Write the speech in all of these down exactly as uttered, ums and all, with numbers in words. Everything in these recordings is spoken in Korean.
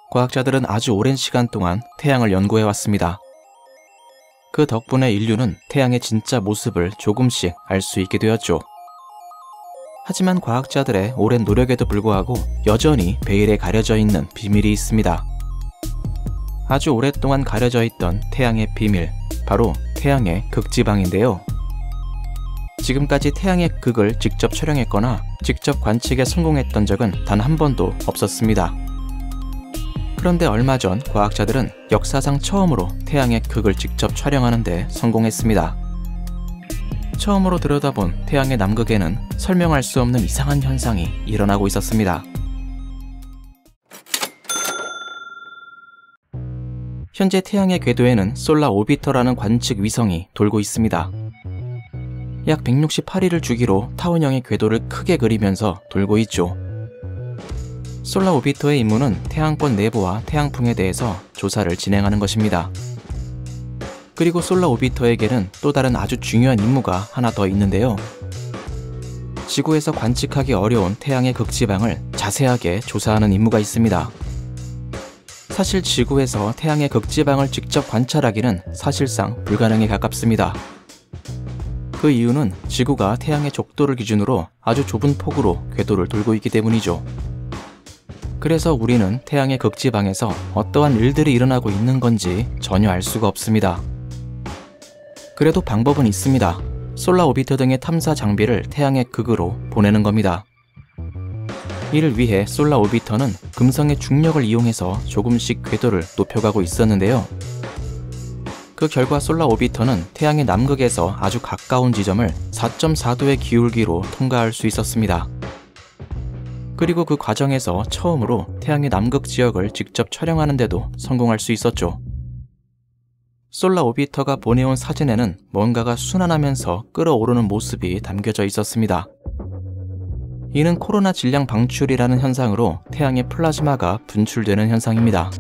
과학자들은 아주 오랜 시간 동안 태양을 연구해왔습니다. 그 덕분에 인류는 태양의 진짜 모습을 조금씩 알 수 있게 되었죠. 하지만 과학자들의 오랜 노력에도 불구하고 여전히 베일에 가려져 있는 비밀이 있습니다. 아주 오랫동안 가려져 있던 태양의 비밀, 바로 태양의 극지방인데요. 지금까지 태양의 극을 직접 촬영했거나 직접 관측에 성공했던 적은 단 한 번도 없었습니다. 그런데 얼마 전 과학자들은 역사상 처음으로 태양의 극을 직접 촬영하는 데 성공했습니다. 처음으로 들여다본 태양의 남극에는 설명할 수 없는 이상한 현상이 일어나고 있었습니다. 현재 태양의 궤도에는 솔라 오비터라는 관측 위성이 돌고 있습니다. 약 백육십팔 일을 주기로 타원형의 궤도를 크게 그리면서 돌고 있죠. 솔라 오비터의 임무는 태양권 내부와 태양풍에 대해서 조사를 진행하는 것입니다. 그리고 솔라 오비터에게는 또 다른 아주 중요한 임무가 하나 더 있는데요. 지구에서 관측하기 어려운 태양의 극지방을 자세하게 조사하는 임무가 있습니다. 사실 지구에서 태양의 극지방을 직접 관찰하기는 사실상 불가능에 가깝습니다. 그 이유는 지구가 태양의 족도를 기준으로 아주 좁은 폭으로 궤도를 돌고 있기 때문이죠. 그래서 우리는 태양의 극지방에서 어떠한 일들이 일어나고 있는 건지 전혀 알 수가 없습니다. 그래도 방법은 있습니다. 솔라 오비터 등의 탐사 장비를 태양의 극으로 보내는 겁니다. 이를 위해 솔라 오비터는 금성의 중력을 이용해서 조금씩 궤도를 높여가고 있었는데요. 그 결과 솔라 오비터는 태양의 남극에서 아주 가까운 지점을 사 점 사 도의 기울기로 통과할 수 있었습니다. 그리고 그 과정에서 처음으로 태양의 남극 지역을 직접 촬영하는 데도 성공할 수 있었죠. 솔라 오비터가 보내온 사진에는 뭔가가 순환하면서 끓어오르는 모습이 담겨져 있었습니다. 이는 코로나 질량 방출이라는 현상으로 태양의 플라즈마가 분출되는 현상입니다.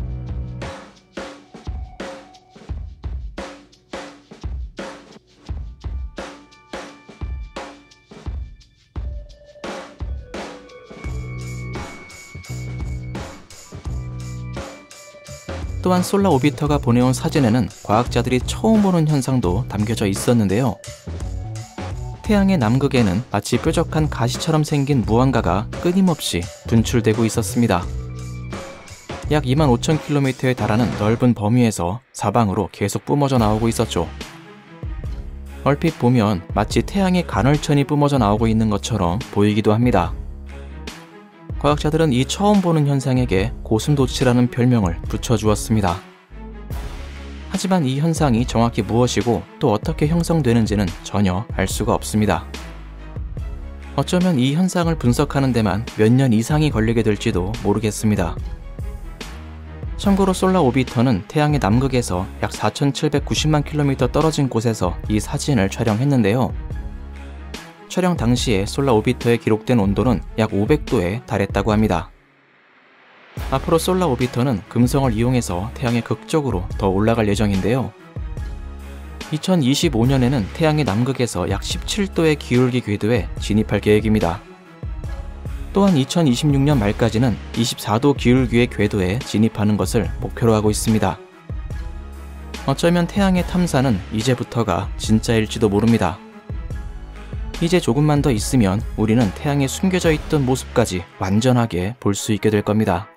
또한 솔라 오비터가 보내온 사진에는 과학자들이 처음 보는 현상도 담겨져 있었는데요. 태양의 남극에는 마치 뾰족한 가시처럼 생긴 무언가가 끊임없이 분출되고 있었습니다. 약 이만 오천 킬로미터에 달하는 넓은 범위에서 사방으로 계속 뿜어져 나오고 있었죠. 얼핏 보면 마치 태양의 간헐천이 뿜어져 나오고 있는 것처럼 보이기도 합니다. 과학자들은 이 처음 보는 현상에게 고슴도치라는 별명을 붙여주었습니다. 하지만 이 현상이 정확히 무엇이고 또 어떻게 형성되는지는 전혀 알 수가 없습니다. 어쩌면 이 현상을 분석하는 데만 몇 년 이상이 걸리게 될지도 모르겠습니다. 참고로 솔라 오비터는 태양의 남극에서 약 사천칠백구십만 킬로미터 떨어진 곳에서 이 사진을 촬영했는데요. 촬영 당시에 솔라 오비터에 기록된 온도는 약 오백 도에 달했다고 합니다. 앞으로 솔라 오비터는 금성을 이용해서 태양의 극쪽으로 더 올라갈 예정인데요. 이천이십오 년에는 태양의 남극에서 약 십칠 도의 기울기 궤도에 진입할 계획입니다. 또한 이천이십육 년 말까지는 이십사 도 기울기의 궤도에 진입하는 것을 목표로 하고 있습니다. 어쩌면 태양의 탐사는 이제부터가 진짜일지도 모릅니다. 이제 조금만 더 있으면 우리는 태양에 숨겨져 있던 모습까지 완전하게 볼 수 있게 될 겁니다.